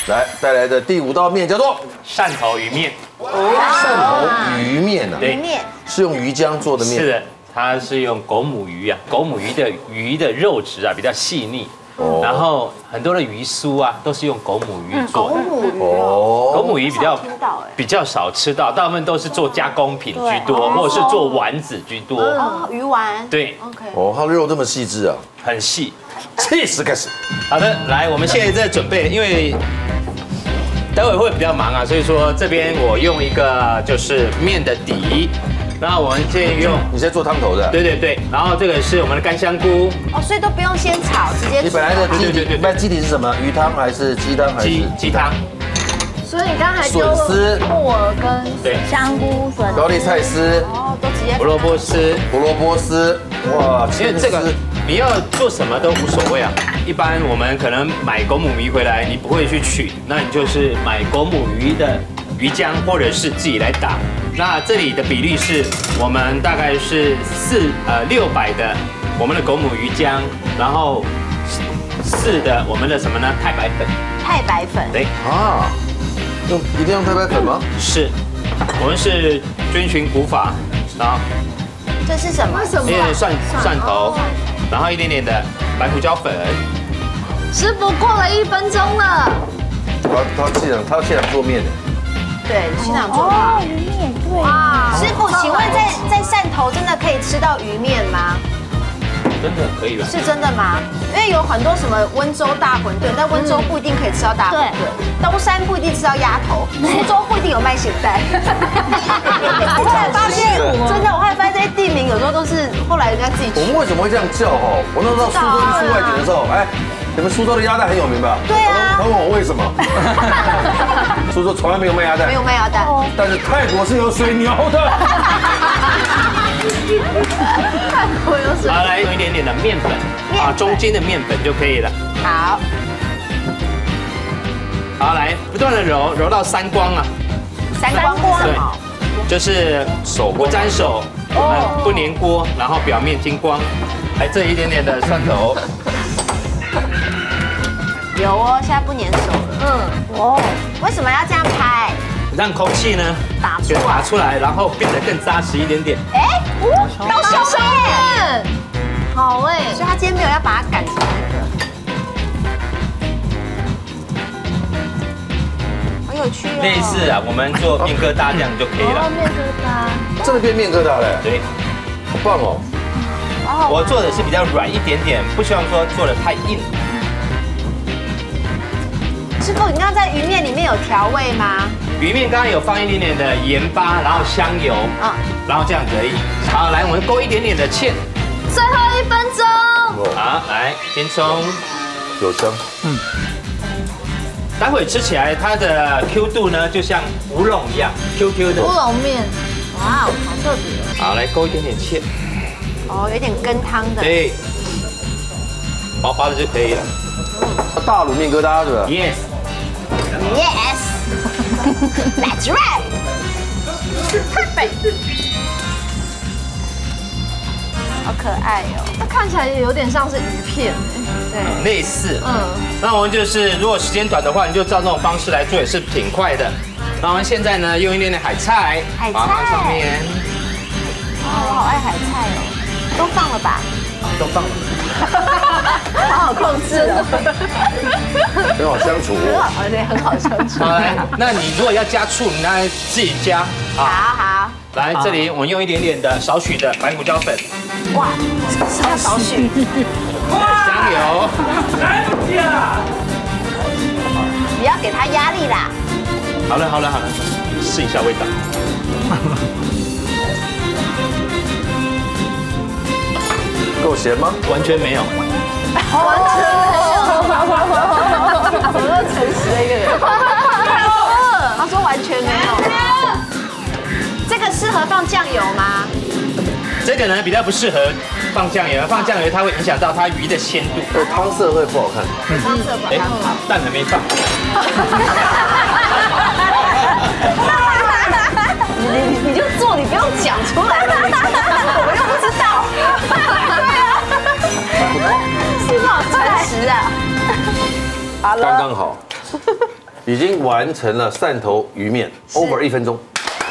来带来的第5道面叫做汕头鱼面。 汕头鱼面啊， 鱼面是用鱼浆做的面。 是的，它是用狗母鱼啊，狗母鱼的肉质啊比较细腻。然后很多的鱼酥啊，都是用狗母鱼做的。狗母鱼比较少吃到，大部分都是做加工品居多，或者是做丸子居多。 哦，鱼丸。 对 ，OK。 哦，它的肉这么细致啊， 很细。 气势开始。 好的，来，我们现在在准备，因为待会会比较忙啊，所以说这边我用一个就是面的底。然后我们现在用， 你在做汤头的？ 对，然后这个是我们的干香菇。 哦，所以都不用先炒，直接。 你本来的基底， 对一般基底是什么？鱼汤还是鸡汤还是？ 鸡汤。 所以你刚才笋丝、 木耳跟香菇、笋、 高丽菜丝、 哦，都直接。 胡萝卜丝，哇， 其实这个你要做什么都无所谓啊。一般我们可能买狗母鱼回来，你不会去取，那你就是买狗母鱼的鱼浆，或者是自己来打。那这里的比例是我们大概是600的我们的狗母鱼浆，然后4的我们的什么呢？太白粉。 太白粉。 对啊，一定用太白粉吗？ 是，我们是遵循古法，然后这是什么？ 一点点蒜头，然后一点点的白胡椒粉。 师傅过了1分钟了。 他现场做面的。 对，现场做法。 鱼面对。 哇，师傅，请问在汕头真的可以吃到鱼面吗？ 真的可以吧？ 是真的吗？因为有很多什么温州大馄饨，但温州不一定可以吃到大馄饨，东山不一定吃到鸭头，苏州不一定有卖咸蛋。我后来发现，真的，我后来发现这些地名有时候都是后来人家自己取。 我们为什么会这样叫哈？我那时候到苏州去出外景的时候，哎，你们苏州的鸭蛋很有名吧？ 对啊。 他问我为什么？苏州从来没有卖鸭蛋， 没有卖鸭蛋， 但是泰国是有水牛的。 好，来用一点点的面粉，中间的面粉就可以了。 好， 好，来不断的揉到3光啊。 3光是什么？ 就是手不沾手，不粘锅，然后表面金光。来这一点点的蒜头。 有哦，现在不粘手了。哦，为什么要这样拍？ 让空气呢打出来，然后变得更扎实一点点。 哎，到手耶！ 好哎， 所以他今天没有要把它擀成那个。好有趣哦。 类似啊，我们做面疙瘩这样就可以了。 面疙瘩。 真的变面疙瘩嘞， 对， 好棒哦。 我做的是比较软一点点，不希望说做的太硬。 师傅，你刚刚在鱼面里面有调味吗？ 鱼面刚刚有放一点点的盐巴，然后香油，然后这样子而已。好，来我们勾一点点的芡。 最后1分钟。 好，来先冲， 有香。 待会吃起来它的 Q 度呢，就像乌龙一样 ，QQ 的。 乌龙面，哇，好特别。 好，来勾一点点芡。 哦，有点羹汤的。 对，薄薄的就可以了。 大卤面疙瘩是吧 ？Yes。 Yes，That's right， perfect， 好可爱哦。 它看起来也有点像是鱼片， 对， 类似。那我们就是如果时间短的话，你就照这种方式来做，也是挺快的。那我们现在呢，用一点点海菜，把它放上面。 我好爱海菜哦，都放了吧？ 都放了。 好好控制哦， 很好相处。 对，很好相处。 好，来，那你如果要加醋，你来自己加。 好。 来，这里我们用一点点的少许的白胡椒粉。 哇，是要少许。 香油。 来不及了。 不要给他压力啦。 好了，试一下味道。 够咸吗？ 完全没有。 完全没有。怎么诚实的一个人？他说完全没有。这个适合放酱油吗？ 这个呢比较不适合放酱油，放酱油它会影响到它鱼的鲜度。 对，汤色会不好看。 汤色不好看。 蛋还没放。 你就做，你不用讲出来了，我又不知道。是不是好诚实啊？好了， 刚刚好。 已经完成了汕头鱼面 ，over 1分钟。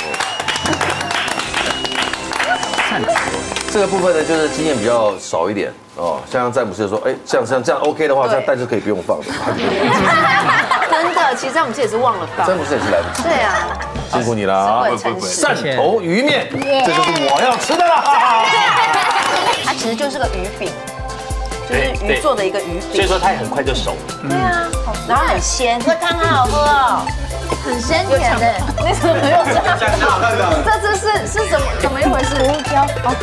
这个部分呢，就是经验比较少一点哦。像詹姆斯说，哎，像这样 OK 的话，这但是可以不用放的。 真的，其实詹姆斯也是忘了放。 詹姆斯也是来不及。 对啊， 辛苦你了啊！汕头鱼面，这就是我要吃的啦！ 它其实就是个鱼饼，就是鱼做的一个鱼饼。 所以说它也很快就熟了。 对啊，然后很鲜，这汤很好喝哦。 很鲜甜的。 你怎么又这样？这次是怎么一回事？胡椒，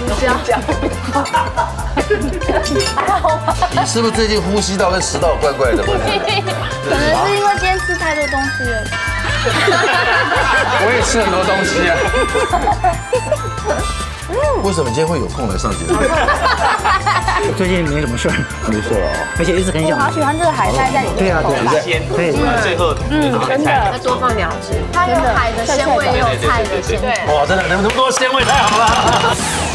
你是不是最近呼吸道跟食道怪怪的？ 可能是因为今天吃太多东西了。 我也吃很多东西啊。为什么今天会有空来上节目？ 最近没什么事儿， 没事了啊。 而且一直很想。 好喜欢这个海带在里面。 对啊，对， 鲜， 对， 最后真的， 再多放点好吃。 它有海的鲜味，也有菜的鲜味。 哇，真的那么多鲜味，太好了。